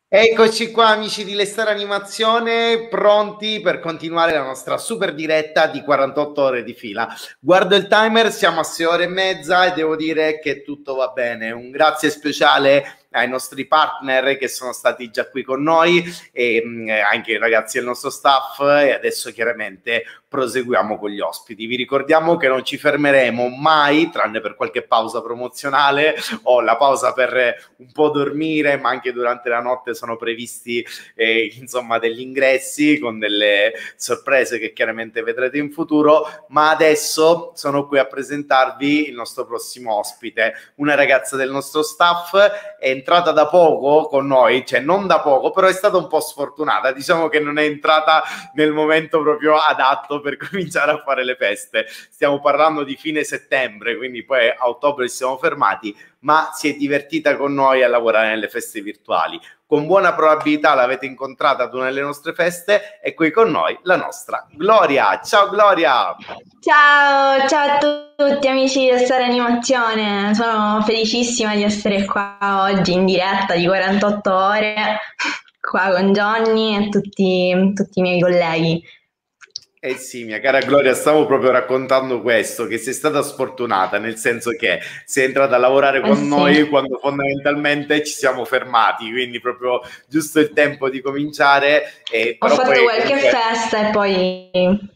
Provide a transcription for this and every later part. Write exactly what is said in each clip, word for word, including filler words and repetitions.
Eccoci qua amici di Lestare Animazione, pronti per continuare la nostra super diretta di quarantotto ore di fila. Guardo il timer, siamo a sei ore e mezza e devo dire che tutto va bene. Un grazie speciale ai nostri partner che sono stati già qui con noi e mh, anche ai ragazzi del nostro staff, e adesso chiaramente proseguiamo con gli ospiti. Vi ricordiamo che non ci fermeremo mai, tranne per qualche pausa promozionale o la pausa per un po' dormire, ma anche durante la notte sono previsti eh, insomma degli ingressi con delle sorprese che chiaramente vedrete in futuro. Ma adesso sono qui a presentarvi il nostro prossimo ospite, una ragazza del nostro staff, è entrata da poco con noi, cioè non da poco, però è stata un po' sfortunata, diciamo che non è entrata nel momento proprio adatto per cominciare a fare le feste. Stiamo parlando di fine settembre, quindi poi a ottobre ci siamo fermati, ma si è divertita con noi a lavorare nelle feste virtuali. Con buona probabilità l'avete incontrata ad una delle nostre feste. E qui con noi la nostra Gloria. Ciao Gloria! Ciao, ciao a tutti amici di Lestare Animazione, sono felicissima di essere qua oggi in diretta di quarantotto ore, qua con Johnny e tutti, tutti i miei colleghi. Eh sì, mia cara Gloria, stavo proprio raccontando questo, che sei stata sfortunata, nel senso che sei entrata a lavorare Eh con sì, noi quando fondamentalmente ci siamo fermati, quindi proprio giusto il tempo di cominciare, eh, ho però fatto poi qualche comunque... festa e poi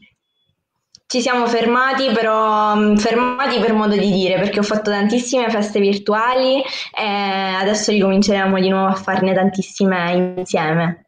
ci siamo fermati, però mm, fermati per modo di dire, perché ho fatto tantissime feste virtuali e adesso ricominceremo di nuovo a farne tantissime insieme.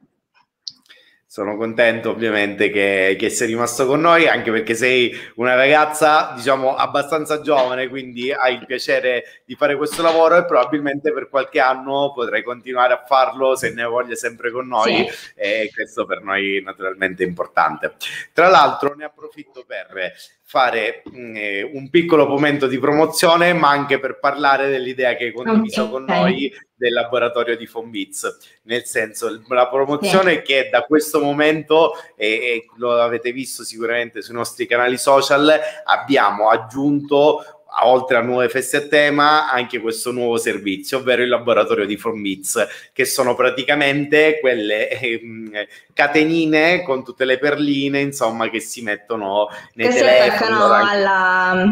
Sono contento ovviamente che, che sei rimasto con noi, anche perché sei una ragazza, diciamo, abbastanza giovane, quindi hai il piacere di fare questo lavoro e probabilmente per qualche anno potrai continuare a farlo se ne hai voglia sempre con noi, Sì. e questo per noi naturalmente è importante. Tra l'altro ne approfitto per fare mh, un piccolo momento di promozione, ma anche per parlare dell'idea che hai condiviso con Ok, noi del laboratorio di Fonbiz. Nel senso, la sì. promozione che da questo momento, e, e lo avete visto sicuramente sui nostri canali social, abbiamo aggiunto, oltre a nuove feste a tema, anche questo nuovo servizio, ovvero il laboratorio di Fonbiz, che sono praticamente quelle eh, catenine con tutte le perline, insomma, che si mettono nei Che si telefoni. Ora attaccano anche... alla,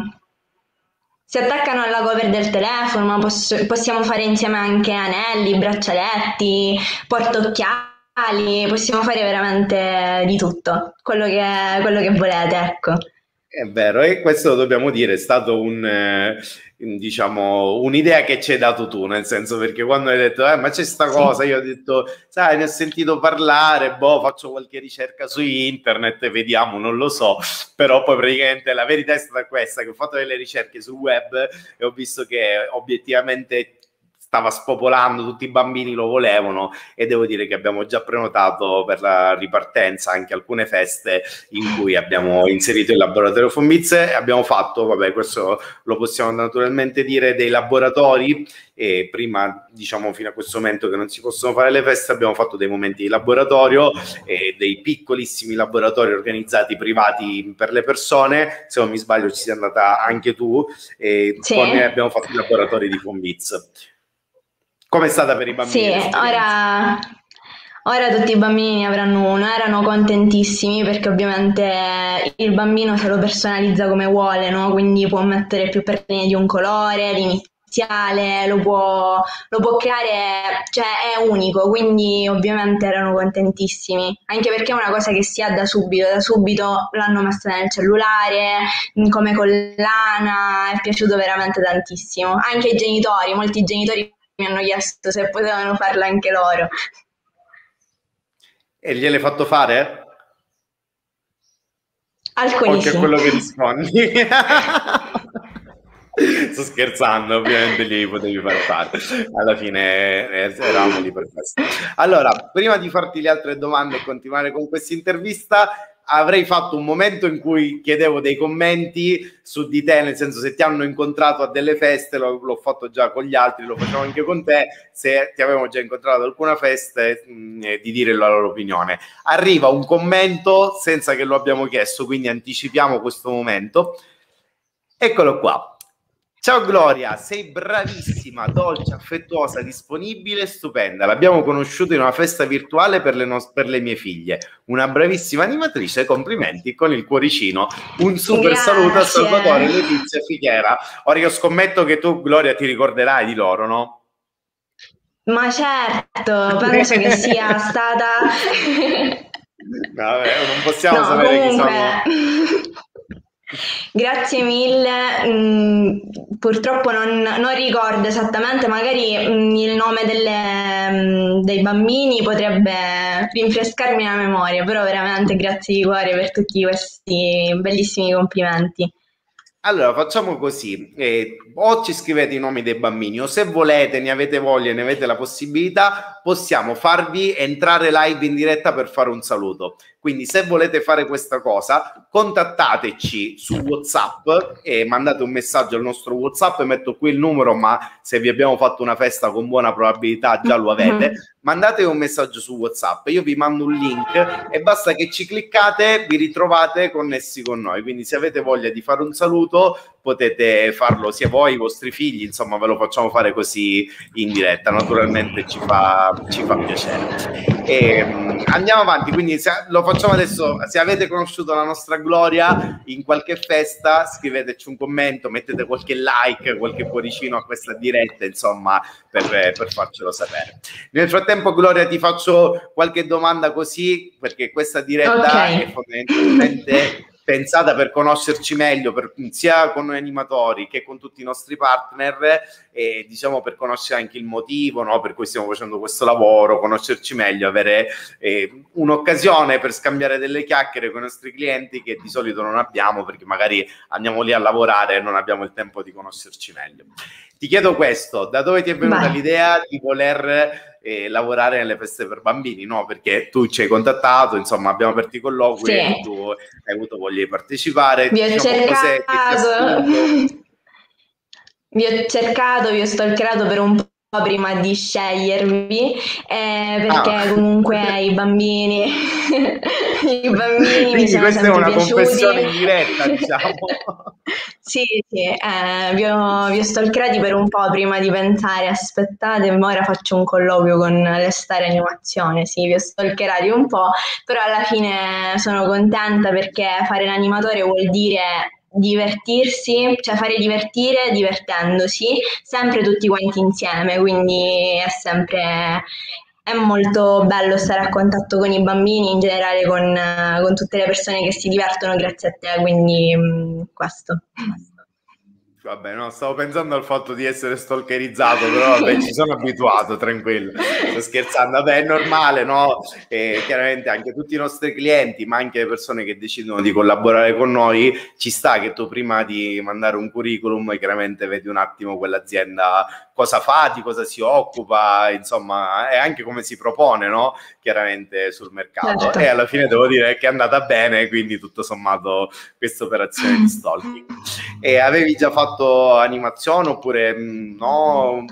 si attaccano alla cover del telefono, ma posso- possiamo fare insieme anche anelli, braccialetti, portaocchiali, possiamo fare veramente di tutto, quello che, quello che volete, ecco. È vero, e questo lo dobbiamo dire, è stato un, eh, diciamo, un'idea che ci hai dato tu, nel senso, perché quando hai detto, eh, ma c'è sta Sì. cosa, io ho detto, sai, ne ho sentito parlare, boh, faccio qualche ricerca su internet e vediamo, non lo so, però poi praticamente la verità è stata questa, che ho fatto delle ricerche sul web e ho visto che obiettivamente stava spopolando, tutti i bambini lo volevano, e devo dire che abbiamo già prenotato per la ripartenza anche alcune feste in cui abbiamo inserito il laboratorio Fonbiz e abbiamo fatto, vabbè, questo lo possiamo naturalmente dire, dei laboratori. E prima, diciamo, fino a questo momento che non si possono fare le feste, abbiamo fatto dei momenti di laboratorio e dei piccolissimi laboratori organizzati privati per le persone. Se non mi sbaglio ci sei andata anche tu, e Sì? con, abbiamo fatto i laboratori di Fonbiz. Com'è stata per i Sì, bambini l'esperienza? ora, ora tutti i bambini avranno uno, erano contentissimi perché ovviamente il bambino se lo personalizza come vuole, no? Quindi può mettere più perline di un colore, l'iniziale, lo può, lo può creare, cioè è unico, quindi ovviamente erano contentissimi, anche perché è una cosa che si ha da subito, da subito l'hanno messa nel cellulare, come collana, è piaciuto veramente tantissimo. Anche ai genitori, molti genitori mi hanno chiesto se potevano farlo anche loro. E gliel'hai fatto fare? Alcuni Oltre a sì. quello che rispondi. Sto scherzando, ovviamente li potevi far fare. Alla fine eh, eravamo lì per questo. Allora, prima di farti le altre domande e continuare con questa intervista, avrei fatto un momento in cui chiedevo dei commenti su di te, nel senso, se ti hanno incontrato a delle feste, l'ho, l'ho fatto già con gli altri, lo facciamo anche con te, se ti avevamo già incontrato ad alcuna festa, mh, eh, di dire la loro opinione. Arriva un commento senza che lo abbiamo chiesto, quindi anticipiamo questo momento. Eccolo qua. Ciao Gloria, sei bravissima, dolce, affettuosa, disponibile, stupenda. L'abbiamo conosciuta in una festa virtuale per le, nos- per le mie figlie. Una bravissima animatrice, complimenti con il cuoricino. Un super Grazie. saluto a Salvatore, Letizia Fichera. Ora io scommetto che tu, Gloria, ti ricorderai di loro, no? Ma certo, penso che sia stata... Vabbè, non possiamo No, sapere comunque... chi sono. Grazie mille, mm, purtroppo non, non ricordo esattamente, magari mm, il nome delle, mm, dei bambini potrebbe rinfrescarmi la memoria, però veramente grazie di cuore per tutti questi bellissimi complimenti. Allora, facciamo così, eh, o ci scrivete i nomi dei bambini o se volete, ne avete voglia e ne avete la possibilità, possiamo farvi entrare live in diretta per fare un saluto. Quindi se volete fare questa cosa, contattateci su WhatsApp e mandate un messaggio al nostro WhatsApp, metto qui il numero, ma se vi abbiamo fatto una festa con buona probabilità già lo avete. Mandate un messaggio su WhatsApp, io vi mando un link e basta che ci cliccate, vi ritrovate connessi con noi. Quindi se avete voglia di fare un saluto potete farlo sia voi, i vostri figli, insomma ve lo facciamo fare così in diretta, naturalmente ci fa, ci fa piacere. E, um, andiamo avanti, quindi se, lo facciamo adesso, se avete conosciuto la nostra Gloria in qualche festa scriveteci un commento, mettete qualche like, qualche cuoricino a questa diretta, insomma per, per farcelo sapere. Nel frattempo Gloria ti faccio qualche domanda così, perché questa diretta Okay. è fondamentalmente pensata per conoscerci meglio, per, sia con noi animatori che con tutti i nostri partner, e diciamo per conoscere anche il motivo, no, per cui stiamo facendo questo lavoro, conoscerci meglio, avere eh, un'occasione per scambiare delle chiacchiere con i nostri clienti che di solito non abbiamo, perché magari andiamo lì a lavorare e non abbiamo il tempo di conoscerci meglio. Ti chiedo questo, da dove ti è venuta Vai. l'idea di voler eh, lavorare nelle feste per bambini, no? Perché tu ci hai contattato, insomma abbiamo aperto i colloqui Sì. e tu hai avuto voglia di partecipare. Vi ho Diciamo, cos'è che ti ha cercato, spinto? vi ho cercato, vi ho stalkerato per un po' prima di scegliervi, eh, perché Ah. comunque i bambini, i bambini mi Quindi sono questa è sempre una piaciuti. confessione in diretta, diciamo. Sì, sì, eh, vi ho, vi ho stalkerati per un po' prima di pensare, aspettate, ma ora faccio un colloquio con le star animazione, sì, vi ho stalkerati un po', però alla fine sono contenta perché fare l'animatore vuol dire divertirsi, cioè fare divertire divertendosi, sempre tutti quanti insieme, quindi è sempre... È molto bello stare a contatto con i bambini, in generale con, con tutte le persone che si divertono grazie a te, quindi mh, questo. Vabbè, no, stavo pensando al fatto di essere stalkerizzato, però vabbè, ci sono abituato, tranquillo. Sto scherzando, vabbè, è normale, no? E chiaramente anche tutti i nostri clienti, ma anche le persone che decidono di collaborare con noi, ci sta che tu prima di mandare un curriculum, chiaramente vedi un attimo quell'azienda cosa fa, di cosa si occupa, insomma, e anche come si propone, no? Chiaramente sul mercato. Certo. E alla fine devo dire che è andata bene, quindi tutto sommato questa operazione di stalking. E avevi già fatto animazione oppure mh, no?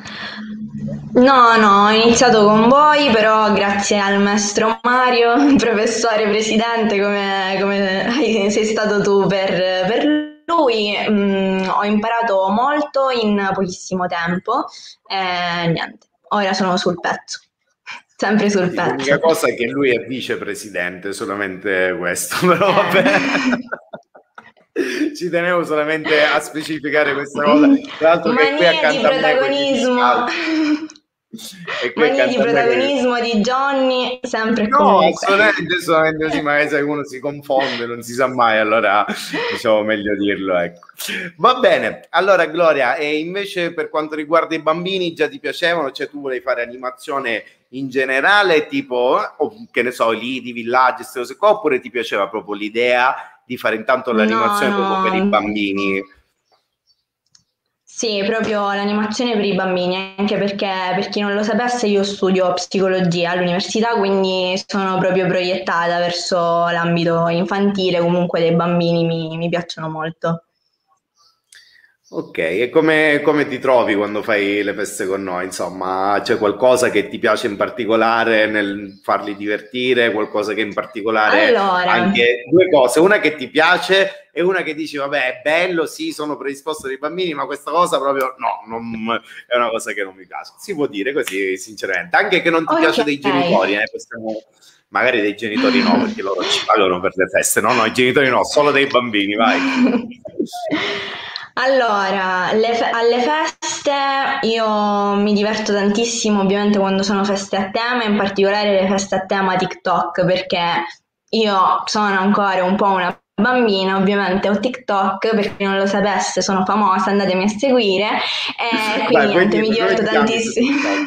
No, no, ho iniziato con voi, però grazie al maestro Mario, professore presidente, come, come sei stato tu per, per lui, mh, ho imparato molto in pochissimo tempo e niente, ora sono sul pezzo, sempre sul Sì, l'unica pezzo. cosa è che lui è vicepresidente, solamente questo, però vabbè. Ci tenevo solamente a specificare questa cosa. Tra l'altro che qui Mania di accanto a me con i protagonismo. e qui Mania di accanto a me con i- protagonismo di Johnny, sempre e No, comunque. assolutamente, assolutamente così, magari se uno si confonde, non si sa mai, allora diciamo meglio dirlo, ecco. Va bene, allora Gloria, e invece per quanto riguarda i bambini già ti piacevano, cioè tu volevi fare animazione in generale, tipo, o che ne so, lì di villaggi, queste cose qua, oppure ti piaceva proprio l'idea di fare intanto l'animazione No, proprio per i no. bambini? Sì, proprio l'animazione per i bambini, anche perché per chi non lo sapesse io studio psicologia all'università, quindi sono proprio proiettata verso l'ambito infantile, comunque dei bambini mi, mi piacciono molto. Ok, e come, come ti trovi quando fai le feste con noi? Insomma, c'è qualcosa che ti piace in particolare nel farli divertire, qualcosa che in particolare, Allora, anche due cose, una che ti piace e una che dici, vabbè, è bello, sì, sono predisposto ai bambini, ma questa cosa proprio no, non- è una cosa che non mi piace. Si può dire così, sinceramente, anche che non ti piace dei ok. genitori, eh, possiamo- magari dei genitori no, perché loro ci pagano per le feste, no, no, i genitori no, solo dei bambini, vai. Allora, le fe- alle feste io mi diverto tantissimo, ovviamente quando sono feste a tema, in particolare le feste a tema TikTok, perché io sono ancora un po' una bambina, ovviamente ho TikTok, per chi non lo sapesse sono famosa, andatemi a seguire, e quindi Vai, puoi niente, mi dirlo, come diverto ti chiami su tantissimo. TikTok?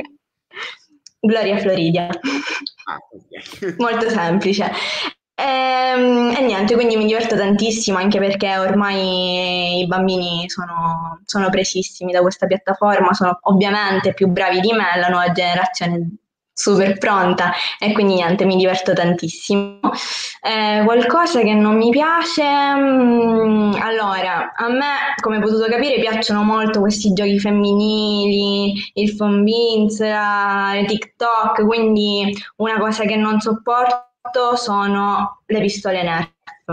Gloria Floridia. Ah, ok. Molto semplice. Ehm, E, niente, quindi mi diverto tantissimo anche perché ormai i bambini sono, sono presissimi da questa piattaforma, sono ovviamente più bravi di me, la nuova generazione super pronta e quindi niente, mi diverto tantissimo. Eh, qualcosa che non mi piace, mm, allora, a me, come hai potuto capire, piacciono molto questi giochi femminili, il phone beans, la- le TikTok, quindi una cosa che non sopporto sono le pistole Nerf.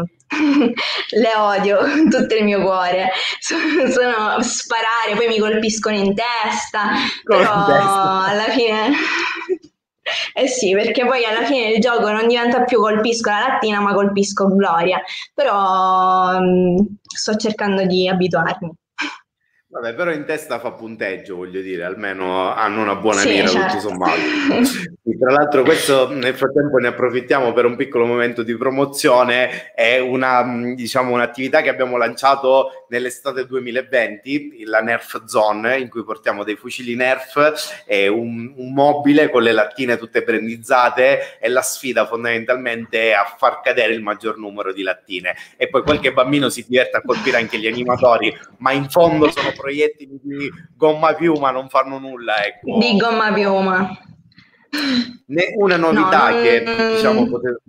Le odio con tutto il mio cuore. Sono, sono sparare, poi mi colpiscono in testa, Come però in testa. alla fine... Eh sì, perché poi alla fine il gioco non diventa più colpisco la lattina, ma colpisco Gloria. Però mm, sto cercando di abituarmi. Vabbè, però in testa fa punteggio, voglio dire, almeno hanno una buona Sì, mira, tutto certo. sommato. Sì, tra l'altro questo nel frattempo ne approfittiamo per un piccolo momento di promozione, è una, mh, diciamo, un'attività che abbiamo lanciato nell'estate duemilaventi, la Nerf Zone, in cui portiamo dei fucili Nerf e un, un mobile con le lattine tutte brandizzate e la sfida fondamentalmente è a far cadere il maggior numero di lattine. E poi qualche bambino si diverte a colpire anche gli animatori, ma in fondo sono proiettili di gomma piuma, non fanno nulla, Di ecco. gomma piuma. Ne- Una No, novità che diciamo non... potete,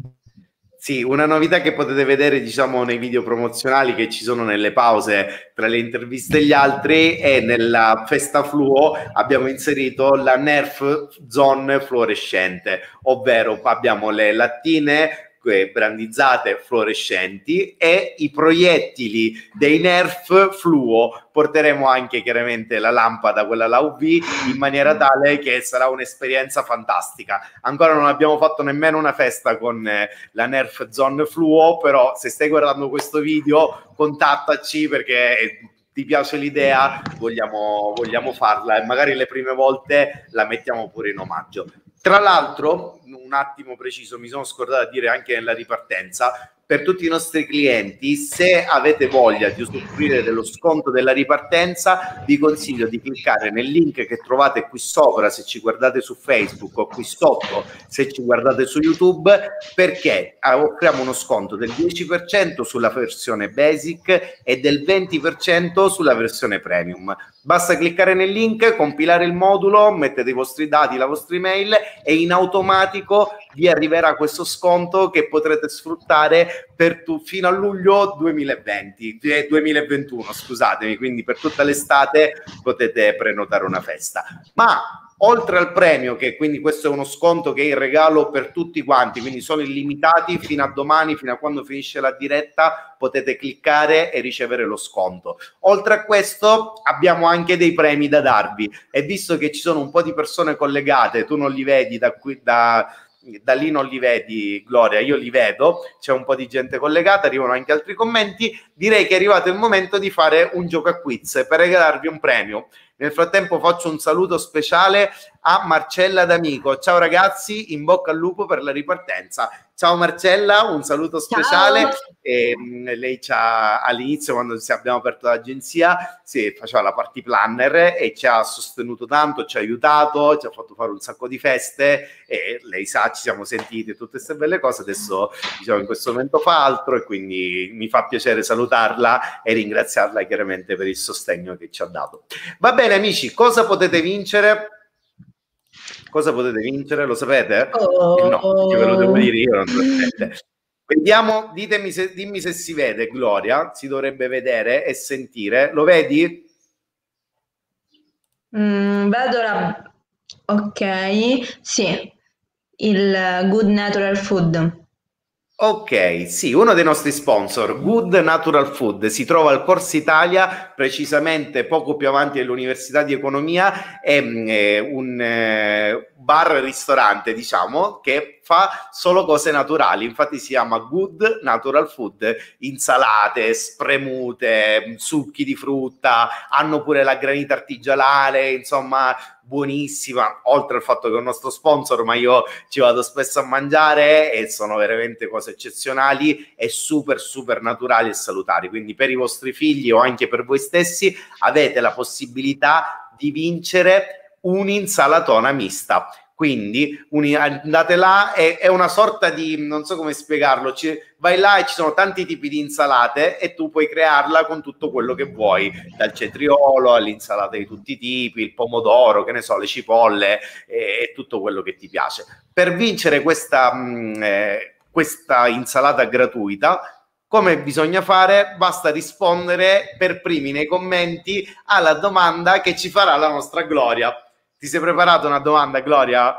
sì, una novità che potete vedere diciamo nei video promozionali che ci sono nelle pause tra le interviste e gli altri, e nella festa fluo abbiamo inserito la Nerf Zone fluorescente, ovvero abbiamo le lattine eh, brandizzate fluorescenti e i proiettili dei Nerf fluo. Porteremo anche chiaramente la lampada, quella là U V, in maniera tale che sarà un'esperienza fantastica. Ancora non abbiamo fatto nemmeno una festa con eh, la Nerf Zone Fluo, però se stai guardando questo video contattaci perché ti piace l'idea, vogliamo, vogliamo farla e magari le prime volte la mettiamo pure in omaggio. Tra l'altro, un attimo preciso, mi sono scordato di dire anche nella ripartenza, per tutti i nostri clienti, se avete voglia di usufruire dello sconto della ripartenza, vi consiglio di cliccare nel link che trovate qui sopra se ci guardate su Facebook, o qui sotto se ci guardate su YouTube, perché offriamo uno sconto del dieci per cento sulla versione basic e del venti per cento sulla versione premium. Basta cliccare nel link, compilare il modulo, mettete i vostri dati, la vostra email e in automatico vi arriverà questo sconto che potrete sfruttare per tu, fino a luglio duemilaventi, eh, duemilaventuno, scusatemi, quindi per tutta l'estate potete prenotare una festa. Ma oltre al premio, che quindi questo è uno sconto che è in regalo per tutti quanti, quindi sono illimitati fino a domani, fino a quando finisce la diretta, potete cliccare e ricevere lo sconto. Oltre a questo abbiamo anche dei premi da darvi, e visto che ci sono un po' di persone collegate, tu non li vedi da qui, da da lì non li vedi, Gloria, io li vedo, c'è un po' di gente collegata, arrivano anche altri commenti, direi che è arrivato il momento di fare un gioco a quiz per regalarvi un premio. Nel frattempo faccio un saluto speciale a Marcella D'Amico. Ciao ragazzi, in bocca al lupo per la ripartenza. Ciao Marcella, un saluto speciale. E, mh, lei ci ha, all'inizio, quando abbiamo aperto l'agenzia, si faceva la party planner e ci ha sostenuto tanto, ci ha aiutato, ci ha fatto fare un sacco di feste e lei sa, ci siamo sentiti e tutte queste belle cose. Adesso diciamo in questo momento fa altro e quindi mi fa piacere salutarla e ringraziarla chiaramente per il sostegno che ci ha dato. Va bene amici, cosa potete vincere? Cosa potete vincere? Lo sapete? Oh. Eh no, perché ve lo devo dire io, naturalmente. Vediamo, ditemi se, dimmi se si vede, Gloria, si dovrebbe vedere e sentire. Lo vedi? Mm, vedo la... Ok, sì, il Good Natural Food. Ok, sì, uno dei nostri sponsor, Good Natural Food, si trova al Corso Italia, precisamente poco più avanti dell'Università di Economia, è, è un eh, bar-ristorante, diciamo, che fa solo cose naturali, infatti si chiama Good Natural Food, insalate, spremute, succhi di frutta, hanno pure la granita artigianale, insomma, buonissima, oltre al fatto che è un nostro sponsor, ma io ci vado spesso a mangiare e sono veramente cose eccezionali e super super naturali e salutari, quindi per i vostri figli o anche per voi stessi avete la possibilità di vincere un'insalatona mista. Quindi andate là, è, è una sorta di, non so come spiegarlo, ci, vai là e ci sono tanti tipi di insalate e tu puoi crearla con tutto quello che vuoi, dal cetriolo all'insalata di tutti i tipi, il pomodoro, che ne so, le cipolle e, e tutto quello che ti piace. Per vincere questa, mh, eh, questa insalata gratuita, come bisogna fare? Basta rispondere per primi nei commenti alla domanda che ci farà la nostra Gloria. Ti sei preparata una domanda, Gloria?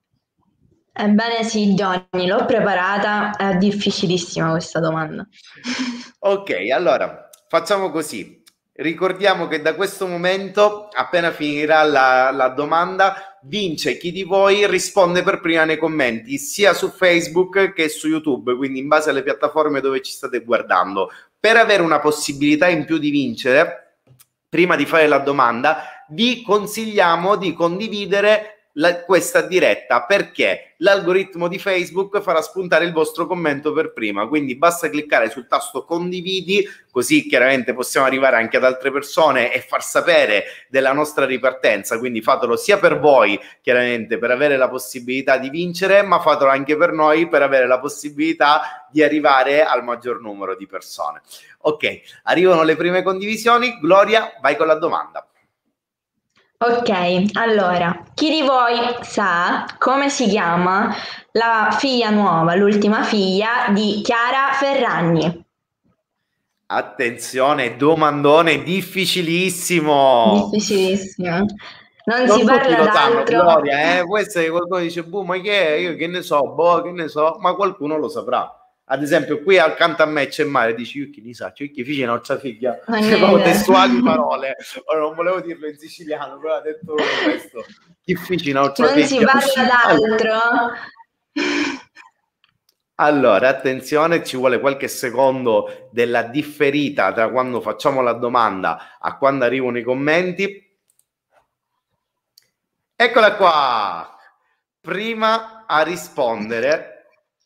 Ebbene sì, Johnny, l'ho preparata, è difficilissima questa domanda. Ok, allora facciamo così. Ricordiamo che da questo momento, appena finirà la, la domanda, vince chi di voi risponde per prima nei commenti, sia su Facebook che su YouTube, quindi in base alle piattaforme dove ci state guardando. Per avere una possibilità in più di vincere, prima di fare la domanda, vi consigliamo di condividere la, questa diretta, perché l'algoritmo di Facebook farà spuntare il vostro commento per prima, quindi basta cliccare sul tasto condividi, così chiaramente possiamo arrivare anche ad altre persone e far sapere della nostra ripartenza, quindi fatelo sia per voi chiaramente per avere la possibilità di vincere, ma fatelo anche per noi per avere la possibilità di arrivare al maggior numero di persone. Ok, arrivano le prime condivisioni. Gloria, vai con la domanda. Ok, allora, chi di voi sa come si chiama la figlia nuova, l'ultima figlia di Chiara Ferragni? Attenzione, domandone difficilissimo. Difficilissimo. Non, Non si tutti parla lo sanno, d'altro. Gloria, eh? Può essere che qualcuno dice, boh, ma che è? Io che ne so, boh, che ne so, ma qualcuno lo saprà. Ad esempio, qui accanto a me c'è Mare, dici, io che ne sa, cioè, che figlia nostra figlia, proprio testuali parole. Ora, non volevo dirlo in siciliano, però ha detto questo. Che figlia nostra Non figlia. si parla d'altro. Allora, attenzione, ci vuole qualche secondo della differita tra quando facciamo la domanda a quando arrivano i commenti. Eccola qua! Prima a rispondere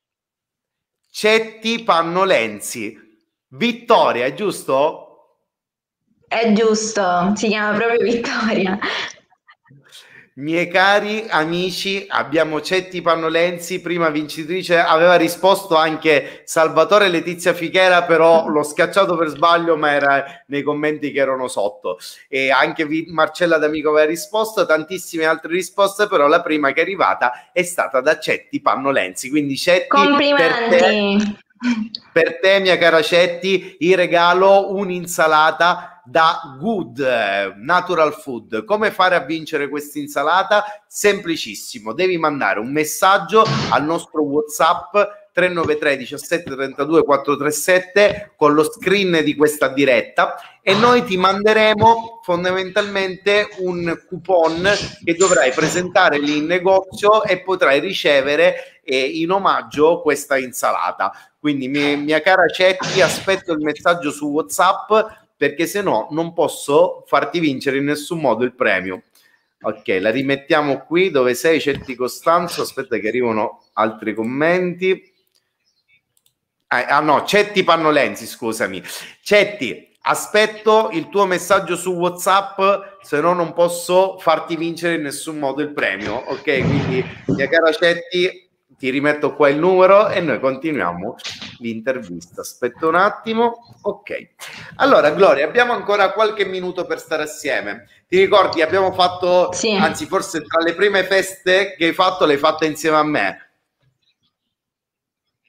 Cetti Pannolenzi. Vittoria, è giusto? È giusto, si chiama proprio Vittoria. Miei cari amici, abbiamo Cetti Pannolenzi, prima vincitrice, aveva risposto anche Salvatore Letizia Fichera, però l'ho scacciato per sbaglio, ma era nei commenti che erano sotto. E anche Marcella D'Amico aveva risposto, tantissime altre risposte, però la prima che è arrivata è stata da Cetti Pannolenzi. Quindi Cetti, complimenti! Per te, per te, mia cara Cetti, vi regalo un'insalata da Good Natural Food. Come fare a vincere questa insalata? Semplicissimo, devi mandare un messaggio al nostro WhatsApp tre nove tre diciassette trentadue quattrocentotrentasette con lo screen di questa diretta e noi ti manderemo fondamentalmente un coupon che dovrai presentare lì in negozio e potrai ricevere eh, in omaggio questa insalata. Quindi mia, mia cara Cetti, aspetto il messaggio su WhatsApp, perché se no non posso farti vincere in nessun modo il premio. Ok, la rimettiamo qui. Dove sei, Cetti Costanzo? Aspetta che arrivano altri commenti. Ah, ah no, Cetti Pannolenzi, scusami. Cetti, aspetto il tuo messaggio su WhatsApp, se no non posso farti vincere in nessun modo il premio. Ok, quindi mia cara Cetti, ti rimetto qua il numero e noi continuiamo l'intervista. Aspetta un attimo. Ok, allora Gloria, abbiamo ancora qualche minuto per stare assieme. Ti ricordi, abbiamo fatto, sì. Anzi forse tra le prime feste che hai fatto l'hai fatta insieme a me.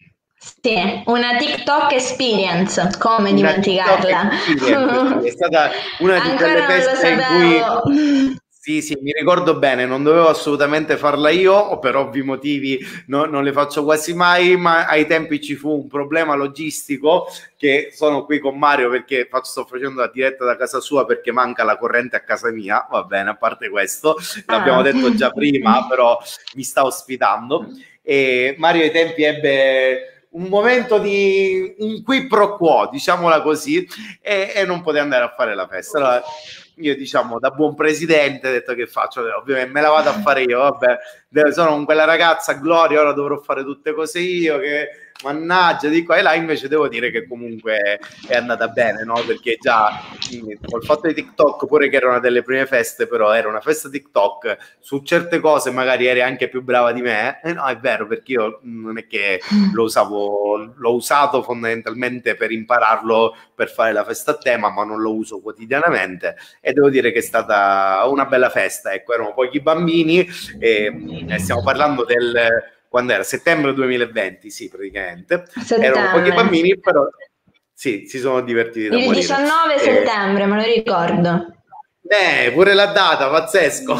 Sì, una TikTok experience, come Una dimenticarla? TikTok experience, sì, è stata una di quelle Ancora non lo feste in cui sapevo. sì, sì, mi ricordo bene, non dovevo assolutamente farla io, o per ovvi motivi no- non le faccio quasi mai, ma ai tempi ci fu un problema logistico che sono qui con Mario perché faccio, sto facendo la diretta da casa sua perché manca la corrente a casa mia, va bene, a parte questo, l'abbiamo Ah. detto già prima, però mi sta ospitando. E Mario ai tempi ebbe un momento di un qui pro quo, diciamola così, e, e non poteva andare a fare la festa. Allora, io diciamo da buon presidente ho detto che faccio, ovviamente me la vado a fare io, vabbè, sono con quella ragazza Gloria, ora dovrò fare tutte cose io, che mannaggia di qua e là. Invece devo dire che comunque è andata bene, no? Perché già col fatto di TikTok, pure che era una delle prime feste, però era una festa TikTok, su certe cose magari eri anche più brava di me, eh, no, è vero, perché io non è che lo usavo, l'ho usato fondamentalmente per impararlo per fare la festa a tema, ma non lo uso quotidianamente, e devo dire che è stata una bella festa, ecco, erano pochi bambini e, e stiamo parlando del quando era settembre duemilaventi, sì, praticamente erano pochi Settembre. bambini, però sì, si sono divertiti da Il morire. diciannove Eh, settembre, me lo ricordo. eh, pure la data, pazzesco.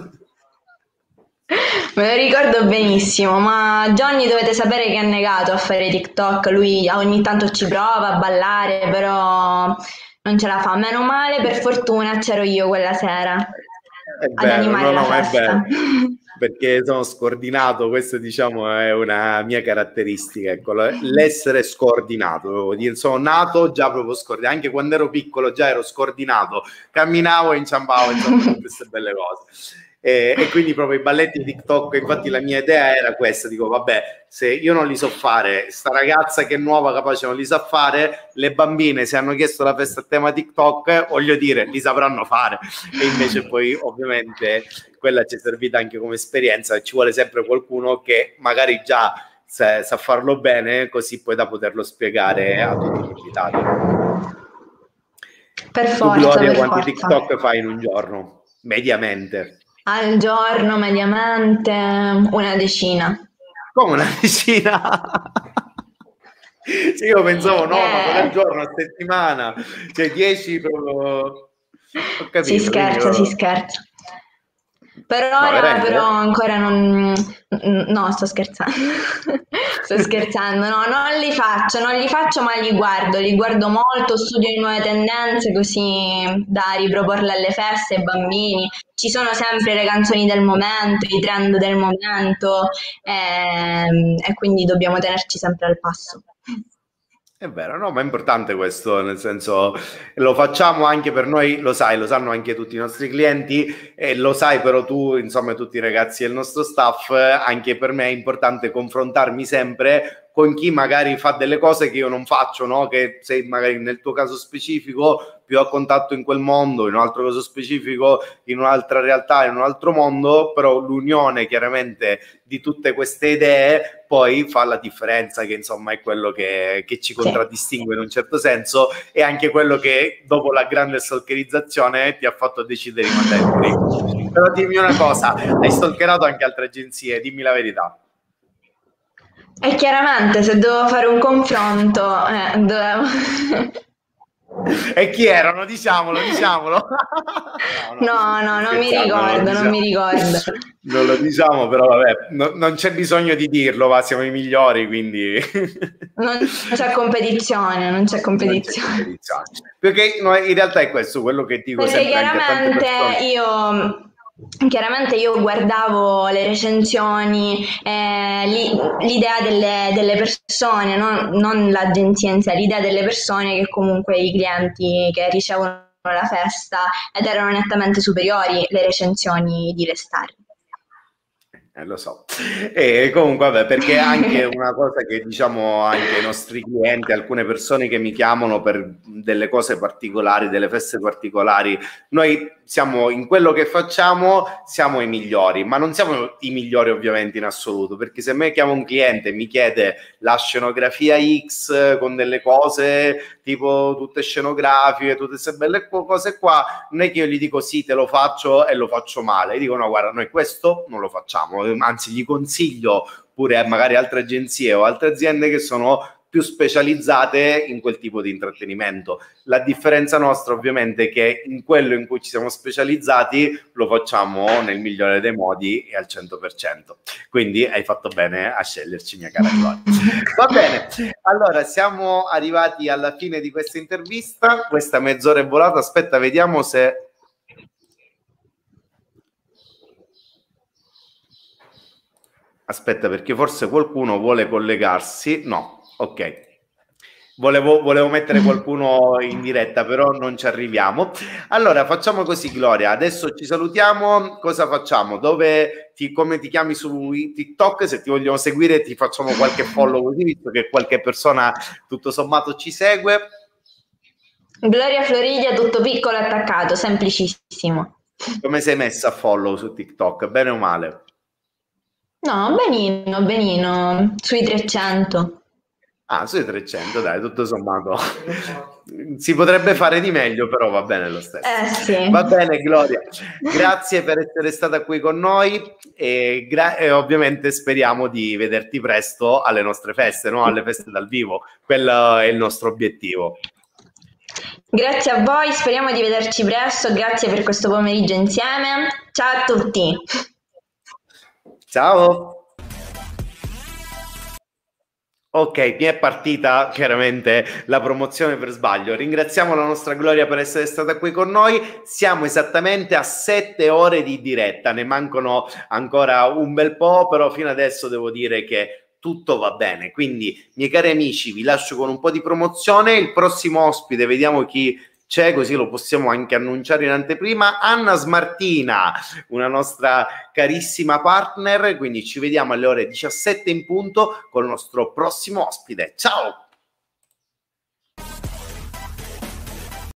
Me lo ricordo benissimo, ma Johnny dovete sapere che è negato a fare TikTok, lui ogni tanto ci prova a ballare, però non ce la fa. Meno male, per fortuna c'ero io quella sera È ad vero, no, animare la no, è vero, festa. perché sono scordinato, questo diciamo è una mia caratteristica, ecco, l'essere scordinato, devo dire, sono nato già proprio scordinato, anche quando ero piccolo già ero scordinato, camminavo e inciampavo, insomma, tutte queste belle cose. E, e quindi proprio i balletti di TikTok, infatti la mia idea era questa, dico vabbè, se io non li so fare, sta ragazza che è nuova capace non li sa fare, le bambine se hanno chiesto la festa a tema TikTok, voglio dire, li sapranno fare. E invece poi ovviamente quella ci è servita anche come esperienza, ci vuole sempre qualcuno che magari già sa, sa farlo bene, così poi da poterlo spiegare a tutti gli invitati. Per Tu forza, Gloria per quanti forza. TikTok fai in un giorno? Mediamente. Al giorno, mediamente, una decina. Come una decina? Sì, io pensavo no, ma non al Eh, giorno, a settimana, cioè dieci proprio. Ho si capito, quindi scherza, si io... scherza. Per No, ora veramente? però ancora non... No, sto scherzando. Sto scherzando, no, non li faccio, non li faccio ma li guardo, li guardo molto, studio le nuove tendenze così da riproporle alle feste ai bambini. Ci sono sempre le canzoni del momento, i trend del momento ehm, e quindi dobbiamo tenerci sempre al passo. È vero, no, ma è importante questo, nel senso lo facciamo anche per noi, lo sai, lo sanno anche tutti i nostri clienti e lo sai però tu, insomma, tutti i ragazzi del nostro staff, anche per me è importante confrontarmi sempre con chi magari fa delle cose che io non faccio, no? Che sei magari nel tuo caso specifico più a contatto in quel mondo, in un altro caso specifico in un'altra realtà, in un altro mondo, però l'unione chiaramente di tutte queste idee poi fa la differenza, che insomma è quello che, che ci contraddistingue in un certo senso, e anche quello che dopo la grande stalkerizzazione ti ha fatto decidere di mandare il curriculum. Però dimmi una cosa, hai stalkerato anche altre agenzie, dimmi la verità. E chiaramente se dovevo fare un confronto, eh, dovevo... E chi erano? Diciamolo, diciamolo. No, no, no, non mi ricordo, non, non mi ricordo. Non lo diciamo, però vabbè, no, non c'è bisogno di dirlo, va, siamo i migliori, quindi... Non c'è competizione, non c'è competizione. Non c'è competizione. Perché no, in realtà è questo, quello che dico Perché sempre anche a tante persone. io... Chiaramente io guardavo le recensioni, eh, l'idea delle, delle persone, non, non l'agenzia in sé, l'idea delle persone che comunque i clienti che ricevono la festa, ed erano nettamente superiori le recensioni di Lestar. Eh, lo so. E comunque, vabbè, perché anche una cosa che diciamo anche ai nostri clienti, alcune persone che mi chiamano per delle cose particolari, delle feste particolari, noi siamo in quello che facciamo, siamo i migliori, ma non siamo i migliori ovviamente in assoluto, perché se me chiama un cliente e mi chiede la scenografia X con delle cose tipo tutte scenografiche, tutte queste belle cose qua, non è che io gli dico sì, te lo faccio e lo faccio male, io dico no, guarda, noi questo non lo facciamo, anzi gli consiglio pure magari altre agenzie o altre aziende che sono più specializzate in quel tipo di intrattenimento. La differenza nostra ovviamente è che in quello in cui ci siamo specializzati lo facciamo nel migliore dei modi e al cento per cento. Quindi hai fatto bene a sceglierci, mia cara Gloria. Va bene, allora siamo arrivati alla fine di questa intervista, questa mezz'ora è volata, aspetta, vediamo se... Aspetta, perché forse qualcuno vuole collegarsi, no. Ok, volevo, volevo mettere qualcuno in diretta, però non ci arriviamo. Allora, facciamo così, Gloria, adesso ci salutiamo, cosa facciamo? Dove ti, come ti chiami su TikTok? Se ti vogliono seguire ti facciamo qualche follow così, visto che qualche persona tutto sommato ci segue. Gloria Floridia, tutto piccolo attaccato, semplicissimo. Come sei messa a follow su TikTok, bene o male? No, benino, benino, sui trecento. Ah, sui trecento, dai, tutto sommato. Si potrebbe fare di meglio, però va bene lo stesso. Eh sì. Va bene, Gloria. Grazie per essere stata qui con noi e, e ovviamente speriamo di vederti presto alle nostre feste, no? Alle feste dal vivo. Quello è il nostro obiettivo. Grazie a voi, speriamo di vederci presto. Grazie per questo pomeriggio insieme. Ciao a tutti. Ciao. Ok, mi è partita chiaramente la promozione per sbaglio. Ringraziamo la nostra Gloria per essere stata qui con noi. Siamo esattamente a sette ore di diretta, ne mancano ancora un bel po', però fino adesso devo dire che tutto va bene. Quindi, miei cari amici, vi lascio con un po' di promozione. Il prossimo ospite, vediamo chi c'è, così lo possiamo anche annunciare in anteprima. Anna Smartina, una nostra carissima partner, quindi ci vediamo alle ore diciassette in punto con il nostro prossimo ospite. Ciao!